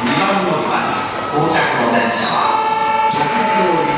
2番乗り場に到着の電車は